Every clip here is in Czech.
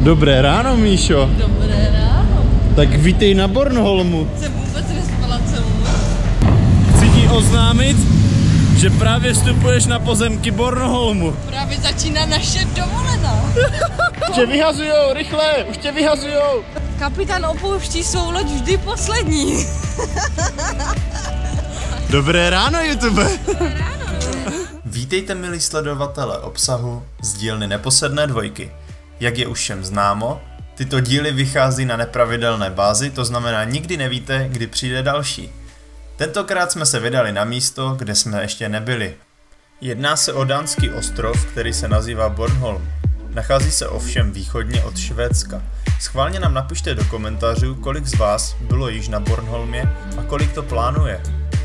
Dobré ráno, Míšo. Dobré ráno. Tak vítej na Bornholmu. Jsem vůbec nespala celou noc. Chci ti oznámit, že právě vstupuješ na pozemky Bornholmu. Právě začíná naše dovolená. Už tě vyhazujou, rychle, už tě vyhazujou. Kapitán opouští svou loď vždy poslední. Dobré ráno, YouTube. Dobré ráno. Vítejte, milí sledovatele obsahu z dílny Neposedné dvojky. Jak je už všem známo, tyto díly vychází na nepravidelné bázi, to znamená nikdy nevíte, kdy přijde další. Tentokrát jsme se vydali na místo, kde jsme ještě nebyli. Jedná se o dánský ostrov, který se nazývá Bornholm. Nachází se ovšem východně od Švédska. Schválně nám napište do komentářů, kolik z vás bylo již na Bornholmě a kolik to plánuje.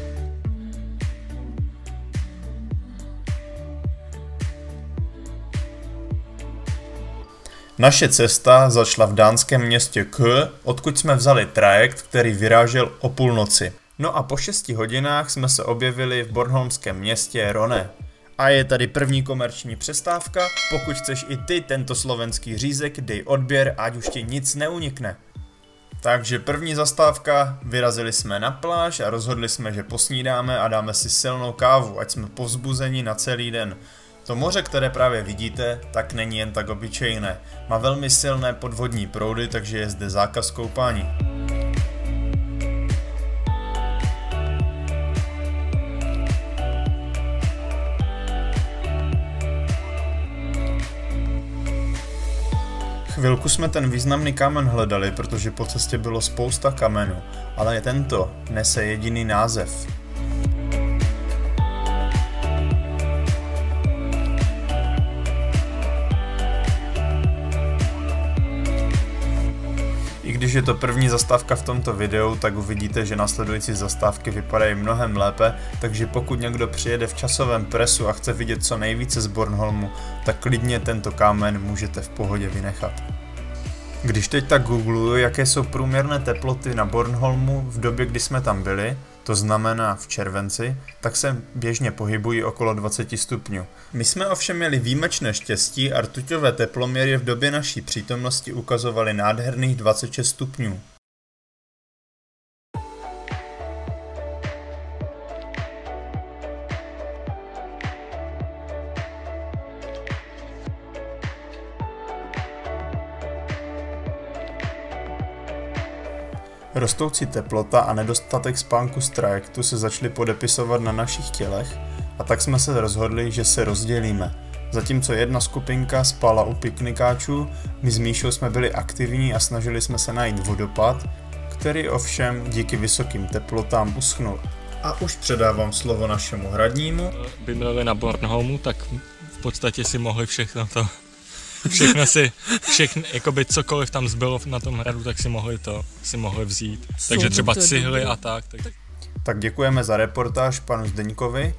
Naše cesta začala v dánském městě Køge, odkud jsme vzali trajekt, který vyrážel o půlnoci. No a po 6 hodinách jsme se objevili v bornholmském městě Rone. A je tady první komerční přestávka, pokud chceš i ty tento slovenský řízek, dej odběr, ať už ti nic neunikne. Takže první zastávka, vyrazili jsme na pláž a rozhodli jsme, že posnídáme a dáme si silnou kávu, ať jsme povzbuzeni na celý den. To moře, které právě vidíte, tak není jen tak obyčejné. Má velmi silné podvodní proudy, takže je zde zákaz koupání. Chvilku jsme ten významný kámen hledali, protože po cestě bylo spousta kamenů, ale tento nese jediný název. I když je to první zastávka v tomto videu, tak uvidíte, že následující zastávky vypadají mnohem lépe, takže pokud někdo přijede v časovém presu a chce vidět co nejvíce z Bornholmu, tak klidně tento kámen můžete v pohodě vynechat. Když teď tak googluju, jaké jsou průměrné teploty na Bornholmu v době, kdy jsme tam byli, to znamená v červenci, tak se běžně pohybují okolo 20 stupňů. My jsme ovšem měli výjimečné štěstí a rtuťové teploměry v době naší přítomnosti ukazovaly nádherných 26 stupňů. Rostoucí teplota a nedostatek spánku z trajektu se začaly podepisovat na našich tělech a tak jsme se rozhodli, že se rozdělíme. Zatímco jedna skupinka spala u piknikáčů, my s Míšou jsme byli aktivní a snažili jsme se najít vodopád, který ovšem díky vysokým teplotám uschnul. A už předávám slovo našemu hradnímu. Bydleli na Bornholmu, tak v podstatě si mohli všechno, jakoby cokoliv tam zbylo na tom hradu, tak si mohli vzít. Takže třeba cihly a tak. Tak děkujeme za reportáž panu Zdeňkovi.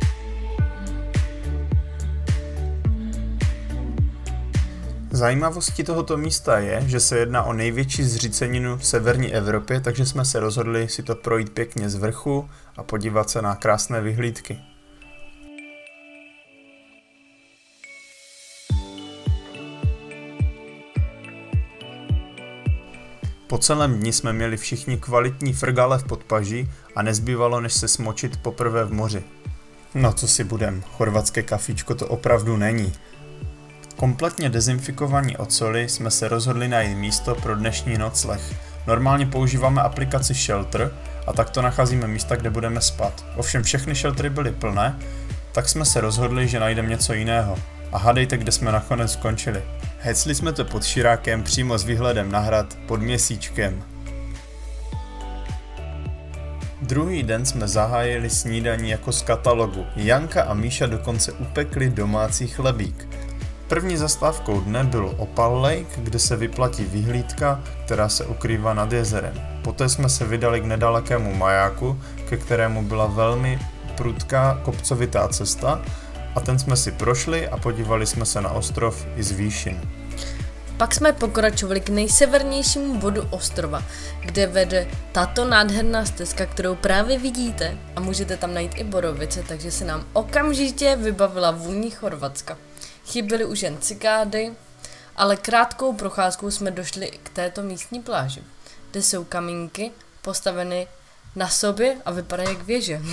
Zajímavostí tohoto místa je, že se jedná o největší zříceninu v severní Evropě, takže jsme se rozhodli si to projít pěkně z vrchu a podívat se na krásné vyhlídky. Po celém dni jsme měli všichni kvalitní frgale v podpaží a nezbývalo, než se smočit poprvé v moři. No co si budem, chorvatské kafičko to opravdu není. Kompletně dezinfikovaní od soli jsme se rozhodli najít místo pro dnešní nocleh. Normálně používáme aplikaci Shelter a takto nacházíme místa, kde budeme spát. Ovšem všechny sheltery byly plné, tak jsme se rozhodli, že najdeme něco jiného. A hádejte, kde jsme nakonec skončili. Hecli jsme to pod Širákem přímo s výhledem na hrad pod Měsíčkem. Druhý den jsme zahájili snídaní jako z katalogu. Janka a Míša dokonce upekli domácí chlebík. První zastávkou dne byl Opal Lake, kde se vyplatí vyhlídka, která se ukrývá nad jezerem. Poté jsme se vydali k nedalekému majáku, ke kterému byla velmi prudká kopcovitá cesta, a ten jsme si prošli a podívali jsme se na ostrov i z výšin. Pak jsme pokračovali k nejsevernějšímu bodu ostrova, kde vede tato nádherná stezka, kterou právě vidíte, a můžete tam najít i borovice, takže se nám okamžitě vybavila vůní Chorvatska. Chyběly už jen cikády ale krátkou procházkou jsme došli k této místní pláži, kde jsou kamínky postaveny na sobě a vypadají jak věže.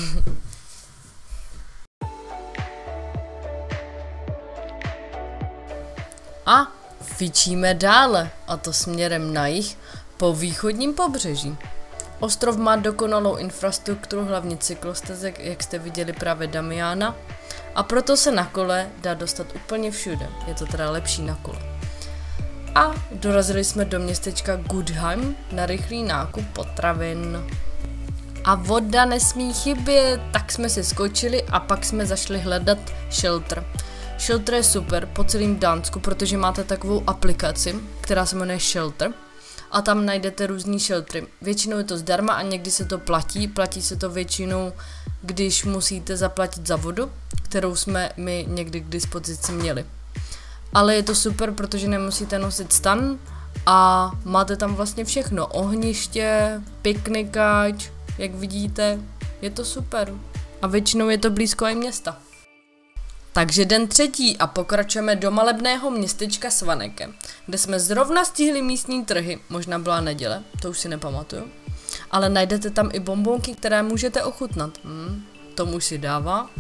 A fičíme dále, a to směrem na jih po východním pobřeží. Ostrov má dokonalou infrastrukturu, hlavně cyklostezek, jak jste viděli právě Damiana, a proto se na kole dá dostat úplně všude, je to teda lepší na kole. A dorazili jsme do městečka Goodheim na rychlý nákup potravin. A voda nesmí chybět, tak jsme si skočili a pak jsme zašli hledat shelter. Shelter je super po celém Dánsku, protože máte takovou aplikaci, která se jmenuje Shelter. A tam najdete různý sheltery. Většinou je to zdarma a někdy se to platí. Platí se to většinou, když musíte zaplatit za vodu, kterou jsme my někdy k dispozici měli. Ale je to super, protože nemusíte nosit stan a máte tam vlastně všechno. Ohniště, piknikáč, jak vidíte, je to super. A většinou je to blízko i města. Takže den třetí a pokračujeme do malebného městečka Svaneke, kde jsme zrovna stihli místní trhy, možná byla neděle, to už si nepamatuju, ale najdete tam i bonbonky, které můžete ochutnat. To muž si dává.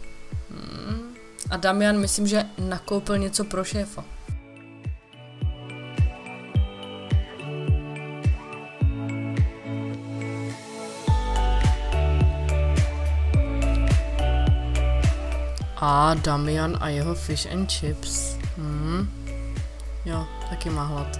A Damian myslím, že nakoupil něco pro šéfa. A Damian a jeho fish and chips. Jo, taky má hlad.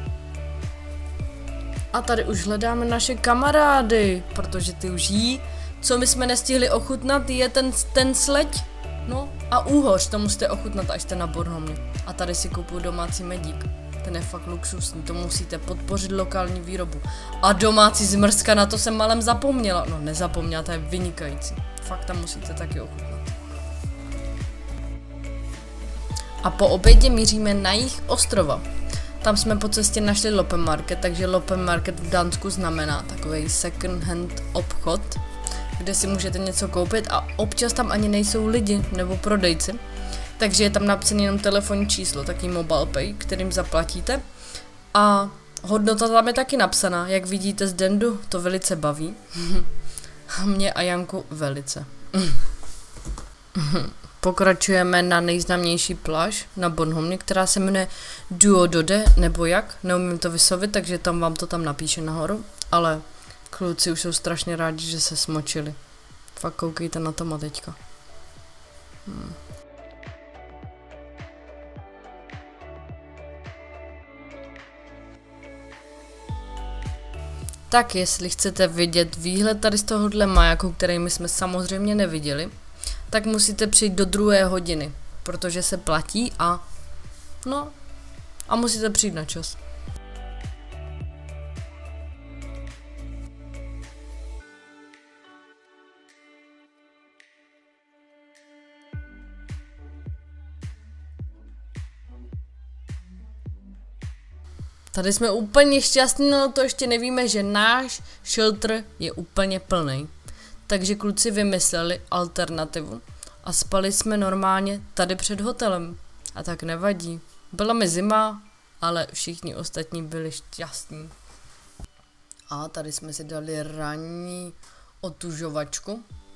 A tady už hledáme naše kamarády, protože ty už jí. Co my jsme nestihli ochutnat, je ten sleď. No a úhoř, to musíte ochutnat, až jste na Bornholmě. A tady si kupuju domácí medík. Ten je fakt luxusní, to musíte podpořit lokální výrobu. A domácí zmrzka, na to jsem malem zapomněla. No nezapomněla, to je vynikající. Fakt tam musíte taky ochutnat. A po obědě míříme na jih ostrova. Tam jsme po cestě našli Loppe Market, takže Loppe Market v Dánsku znamená takový second hand obchod, kde si můžete něco koupit a občas tam ani nejsou lidi nebo prodejci. Takže je tam napsané jenom telefonní číslo, taký mobile pay, kterým zaplatíte. A hodnota tam je taky napsaná, jak vidíte z Dendu, to velice baví. A mě a Janku velice. Pokračujeme na nejznámější pláž na Bornholmě, která se jmenuje Duodode, nebo jak, neumím to vyslovit, takže tam vám to tam napíše nahoru, ale kluci už jsou strašně rádi, že se smočili. Fakt koukejte na to teďka. Tak jestli chcete vidět výhled tady z tohohle majáku, který my jsme samozřejmě neviděli, tak musíte přijít do 2. hodiny, protože se platí a musíte přijít na čas. Tady jsme úplně šťastní, no to ještě nevíme, že náš shelter je úplně plný. Takže kluci vymysleli alternativu a spali jsme normálně tady před hotelem. A tak nevadí. Byla mi zima, ale všichni ostatní byli šťastní. A tady jsme si dali ranní otužovačku.